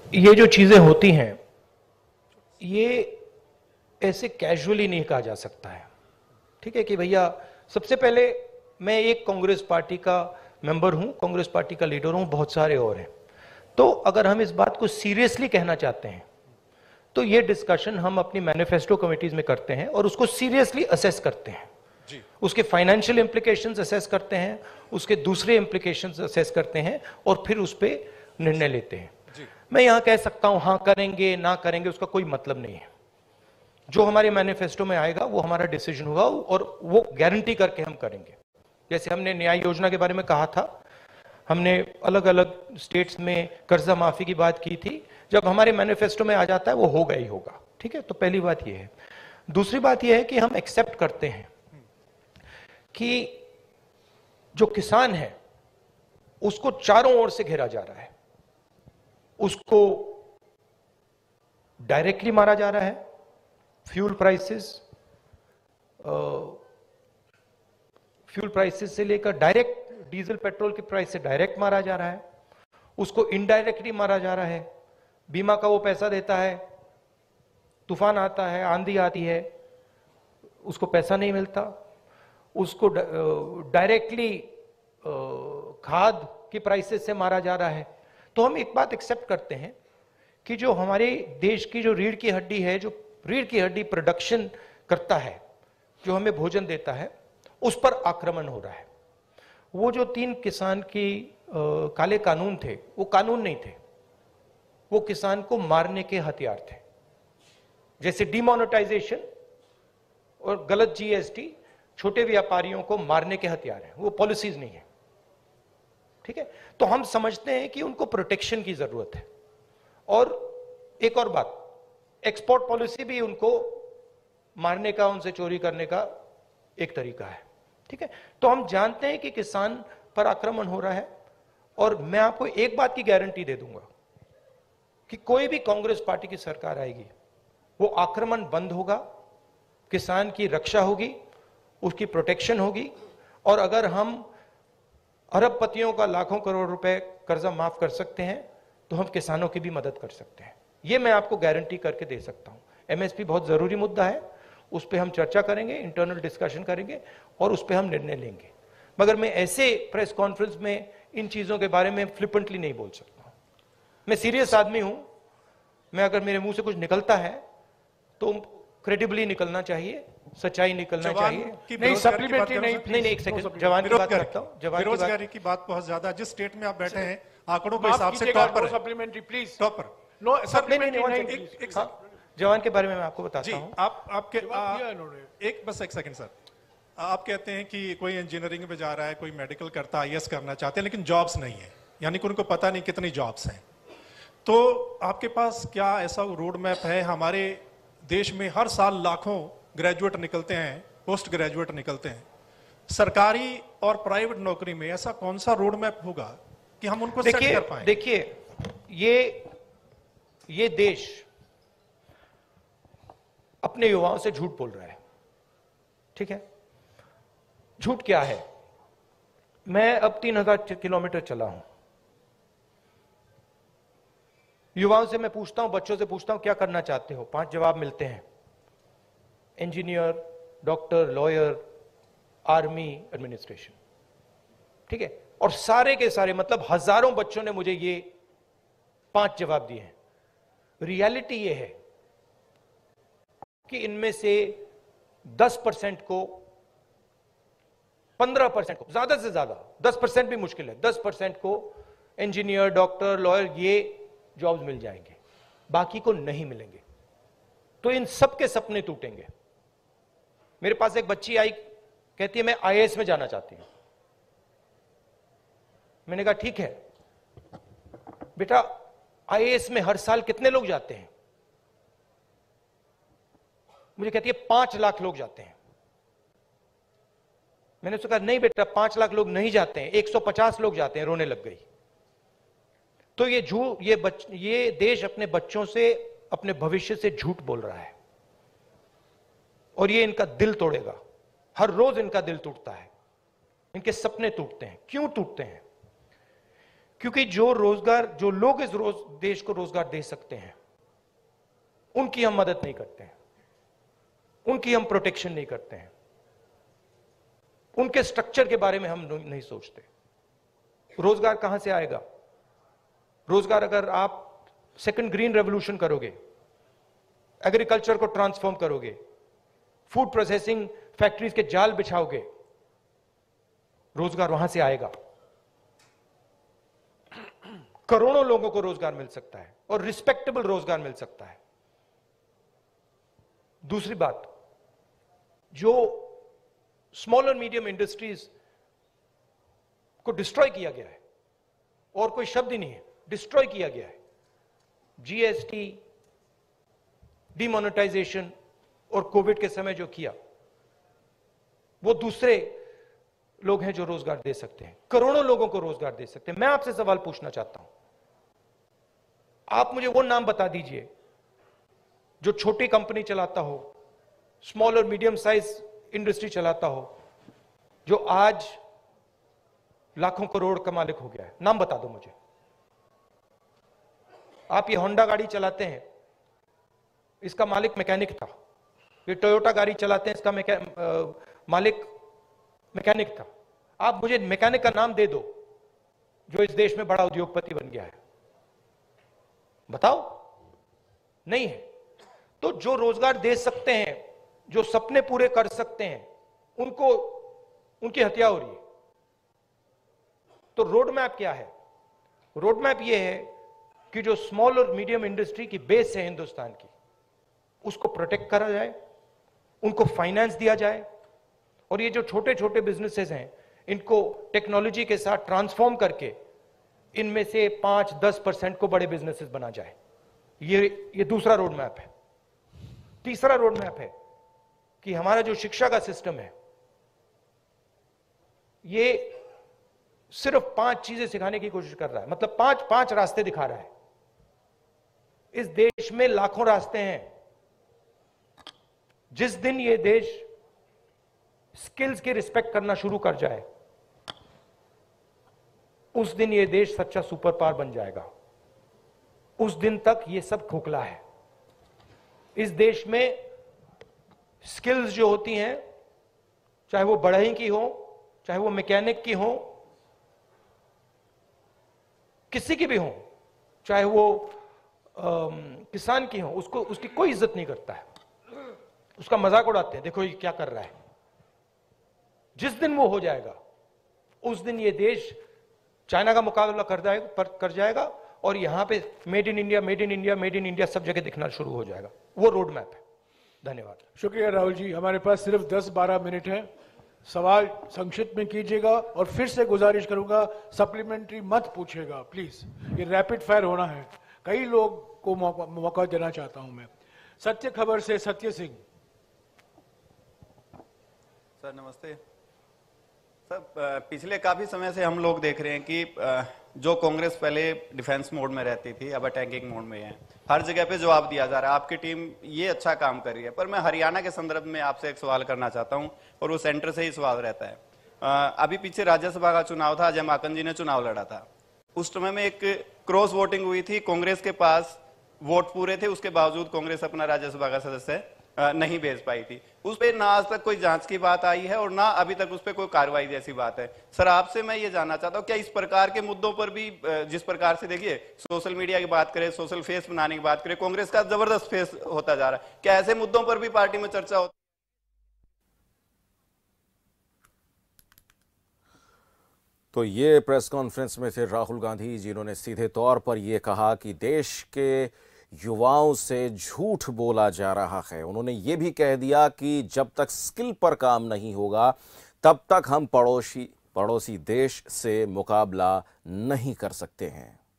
ये जो चीजें होती हैं ये ऐसे कैजुअली नहीं कहा जा सकता है। ठीक है कि भैया, सबसे पहले मैं एक कांग्रेस पार्टी का मेंबर हूं, कांग्रेस पार्टी का लीडर हूं, बहुत सारे और हैं। तो अगर हम इस बात को सीरियसली कहना चाहते हैं तो ये डिस्कशन हम अपनी मैनिफेस्टो कमिटीज में करते हैं और उसको सीरियसली असेस करते हैं जी। उसके फाइनेंशियल इंप्लीकेशंस असेस करते हैं, उसके दूसरे इंप्लीकेशंस असेस करते हैं और फिर उस पर निर्णय लेते हैं। मैं यहां कह सकता हूं हाँ करेंगे ना करेंगे, उसका कोई मतलब नहीं है। जो हमारे मैनिफेस्टो में आएगा वो हमारा डिसीजन होगा और वो गारंटी करके हम करेंगे। जैसे हमने न्याय योजना के बारे में कहा था, हमने अलग अलग स्टेट्स में कर्जा माफी की बात की थी, जब हमारे मैनिफेस्टो में आ जाता है वो होगा ही होगा। ठीक है, तो पहली बात ये है। दूसरी बात ये है कि हम एक्सेप्ट करते हैं कि जो किसान है उसको चारों ओर से घेरा जा रहा है, उसको डायरेक्टली मारा जा रहा है। फ्यूल प्राइसेस से लेकर डायरेक्ट, डीजल पेट्रोल की प्राइस से डायरेक्ट मारा जा रहा है, उसको इनडायरेक्टली मारा जा रहा है। बीमा का वो पैसा देता है, तूफान आता है, आंधी आती है, उसको पैसा नहीं मिलता। उसको डायरेक्टली खाद की प्राइसेस से मारा जा रहा है। तो हम एक बात एक्सेप्ट करते हैं कि जो हमारे देश की जो रीढ़ की हड्डी है, जो रीढ़ की हड्डी प्रोडक्शन करता है, जो हमें भोजन देता है, उस पर आक्रमण हो रहा है। वो जो 3 किसान की काले कानून थे, वो कानून नहीं थे, वो किसान को मारने के हथियार थे। जैसे डिमोनेटाइजेशन और गलत जीएसटी छोटे व्यापारियों को मारने के हथियार हैं, वो पॉलिसीज नहीं है। ठीक है, तो हम समझते हैं कि उनको प्रोटेक्शन की जरूरत है। और एक और बात, एक्सपोर्ट पॉलिसी भी उनको मारने का, उनसे चोरी करने का एक तरीका है। ठीक है, तो हम जानते हैं कि किसान पर आक्रमण हो रहा है और मैं आपको एक बात की गारंटी दे दूंगा कि कोई भी कांग्रेस पार्टी की सरकार आएगी, वो आक्रमण बंद होगा, किसान की रक्षा होगी, उसकी प्रोटेक्शन होगी। और अगर हम अरबपतियों का लाखों करोड़ रुपए कर्जा माफ कर सकते हैं तो हम किसानों की भी मदद कर सकते हैं। ये मैं आपको गारंटी करके दे सकता हूं। एमएसपी बहुत जरूरी मुद्दा है, उस पर हम चर्चा करेंगे, इंटरनल डिस्कशन करेंगे और उस पर हम निर्णय लेंगे। मगर मैं ऐसे प्रेस कॉन्फ्रेंस में इन चीजों के बारे में फ्लिपेंटली नहीं बोल सकता। मैं सीरियस आदमी हूं, मैं अगर मेरे मुंह से कुछ निकलता है तो क्रेडिबली निकलना चाहिए, सच्चाई निकलना चाहिए। नहीं सप्लीमेंट्री नहीं, एक सेकंड, जवान की बात करता हूं। बेरोजगारी की बात बहुत ज्यादा, जिस स्टेट में आप बैठे हैं आंकड़ों के हिसाब से टॉप पर, सप्लीमेंटरी प्लीज, टॉप पर। No supplementary. जवान के बारे में मैं आपको बताता हूं। आपके एक सेकंड सर, आप कहते हैं कि कोई इंजीनियरिंग में जा रहा है, कोई मेडिकल करता है, आईएएस करना चाहते हैं, लेकिन जॉब्स नहीं है, यानी कि उनको पता नहीं कितनी जॉब्स हैं। तो आपके पास क्या ऐसा रोड मैप है? हमारे देश में हर साल लाखों ग्रेजुएट निकलते हैं, पोस्ट ग्रेजुएट निकलते हैं, सरकारी और प्राइवेट नौकरी में ऐसा कौन सा रोड मैप होगा कि हम उनको सेट कर पाएं? देखिए, ये देश अपने युवाओं से झूठ बोल रहा है। ठीक है, झूठ क्या है? मैं अब 3000 किलोमीटर चला हूं, युवाओं से मैं पूछता हूं, बच्चों से पूछता हूं क्या करना चाहते हो, 5 जवाब मिलते हैं। Engineer, doctor, lawyer, army, administration. ठीक है, और सारे के सारे, मतलब हजारों बच्चों ने मुझे ये 5 जवाब दिए हैं। रियलिटी ये है कि इनमें से 10% को, 15% को, ज्यादा से ज्यादा 10% भी मुश्किल है, 10% को इंजीनियर, डॉक्टर, लॉयर ये जॉब्स मिल जाएंगे, बाकी को नहीं मिलेंगे। तो इन सबके सपने टूटेंगे। मेरे पास एक बच्ची आई, कहती है मैं आईएएस में जाना चाहती हूं। मैंने कहा ठीक है बेटा, आईएएस में हर साल कितने लोग जाते हैं? मुझे कहती है 5 लाख लोग जाते हैं। मैंने उससे कहा नहीं बेटा, 5 लाख लोग नहीं जाते हैं, 150 लोग जाते हैं। रोने लग गई। तो ये देश अपने बच्चों से, अपने भविष्य से झूठ बोल रहा है और ये इनका दिल तोड़ेगा। हर रोज इनका दिल टूटता है, इनके सपने टूटते हैं। क्यों टूटते हैं? क्योंकि जो लोग इस देश को रोजगार दे सकते हैं, उनकी हम मदद नहीं करते हैं, उनकी हम प्रोटेक्शन नहीं करते हैं, उनके स्ट्रक्चर के बारे में हम नहीं सोचते। रोजगार कहां से आएगा? रोजगार अगर आप सेकंड ग्रीन रेवोल्यूशन करोगे, एग्रीकल्चर को ट्रांसफॉर्म करोगे, फूड प्रोसेसिंग फैक्ट्रीज के जाल बिछाओगे, रोजगार वहां से आएगा। करोड़ों लोगों को रोजगार मिल सकता है और रिस्पेक्टेबल रोजगार मिल सकता है। दूसरी बात, जो स्मॉल और मीडियम इंडस्ट्रीज को डिस्ट्रॉय किया गया है, और कोई शब्द ही नहीं है, डिस्ट्रॉय किया गया है, जीएसटी, डिमोनेटाइजेशन और कोविड के समय जो किया, वो दूसरे लोग हैं जो रोजगार दे सकते हैं, करोड़ों लोगों को रोजगार दे सकते हैं। मैं आपसे सवाल पूछना चाहता हूं, आप मुझे वो नाम बता दीजिए जो छोटी कंपनी चलाता हो, स्मॉल और मीडियम साइज इंडस्ट्री चलाता हो, जो आज लाखों करोड़ का मालिक हो गया है। नाम बता दो मुझे। आप ये होंडा गाड़ी चलाते हैं, इसका मालिक मैकेनिक था। ये टोयोटा गाड़ी चलाते हैं, इसका मालिक मैकेनिक था। आप मुझे मैकेनिक का नाम दे दो जो इस देश में बड़ा उद्योगपति बन गया है, बताओ। नहीं है। तो जो रोजगार दे सकते हैं, जो सपने पूरे कर सकते हैं, उनकी हत्या हो रही है। तो रोड मैप क्या है? रोड मैप यह है कि जो स्मॉल और मीडियम इंडस्ट्री की बेस है हिंदुस्तान की, उसको प्रोटेक्ट करा जाए, उनको फाइनेंस दिया जाए, और ये जो छोटे छोटे बिजनेसेस हैं, इनको टेक्नोलॉजी के साथ ट्रांसफॉर्म करके इनमें से 5-10% को बड़े बिजनेसेस बना जाए। ये दूसरा रोड मैप है। तीसरा रोड मैप है कि हमारा जो शिक्षा का सिस्टम है, ये सिर्फ 5 चीजें सिखाने की कोशिश कर रहा है, मतलब 5 रास्ते दिखा रहा है। इस देश में लाखों रास्ते हैं। जिस दिन ये देश स्किल्स की रिस्पेक्ट करना शुरू कर जाए, उस दिन ये देश सच्चा सुपर पावर बन जाएगा। उस दिन तक ये सब खोखला है। इस देश में स्किल्स जो होती हैं, चाहे वो बढ़ई की हो, चाहे वो मैकेनिक की हो, किसी की भी हो, चाहे वो किसान की हो, उसकी कोई इज्जत नहीं करता है, उसका मजाक उड़ाते हैं, देखो ये क्या कर रहा है। जिस दिन वो हो जाएगा, उस दिन ये देश चाइना का मुकाबला कर जाएगा, और यहां पे made in India, made in India, made in India सब जगह दिखना शुरू हो जाएगा। वो रोड मैप है। धन्यवाद। शुक्रिया राहुल जी। हमारे पास सिर्फ 10-12 मिनट है। सवाल संक्षिप्त में कीजिएगा, और फिर से गुजारिश करूंगा सप्लीमेंट्री मत पूछेगा प्लीज। ये रैपिड फायर होना है। कई लोग को मौका देना चाहता हूं मैं। सत्य खबर से सत्य सिंह। सर नमस्ते। सर पिछले काफी समय से हम लोग देख रहे हैं कि जो कांग्रेस पहले डिफेंस मोड में रहती थी, अब अटैकिंग मोड में है। हर जगह पे जवाब दिया जा रहा है। आपकी टीम ये अच्छा काम कर रही है, पर मैं हरियाणा के संदर्भ में आपसे एक सवाल करना चाहता हूं, और वो सेंटर से ही सवाल रहता है। अभी पीछे राज्यसभा का चुनाव था, अजय माकन जी ने चुनाव लड़ा था। उस समय में एक क्रॉस वोटिंग हुई थी। कांग्रेस के पास वोट पूरे थे, उसके बावजूद कांग्रेस अपना राज्यसभा का सदस्य नहीं भेज पाई थी। उस पर ना आज तक कोई जांच की बात आई है, और ना अभी तक उस पर कोई कार्रवाई जैसी बात है। सर आपसे मैं ये जानना चाहता हूँ, क्या इस प्रकार के मुद्दों पर भी, जिस प्रकार से देखिए सोशल मीडिया की बात करें, सोशल फेस बनाने की बात करें, कांग्रेस का जबरदस्त फेस होता जा रहा है, क्या ऐसे मुद्दों पर भी पार्टी में चर्चा होती? तो ये प्रेस कॉन्फ्रेंस में थे राहुल गांधी, जिन्होंने सीधे तौर पर यह कहा कि देश के युवाओं से झूठ बोला जा रहा है। उन्होंने ये भी कह दिया कि जब तक स्किल पर काम नहीं होगा, तब तक हम पड़ोसी देश से मुकाबला नहीं कर सकते हैं।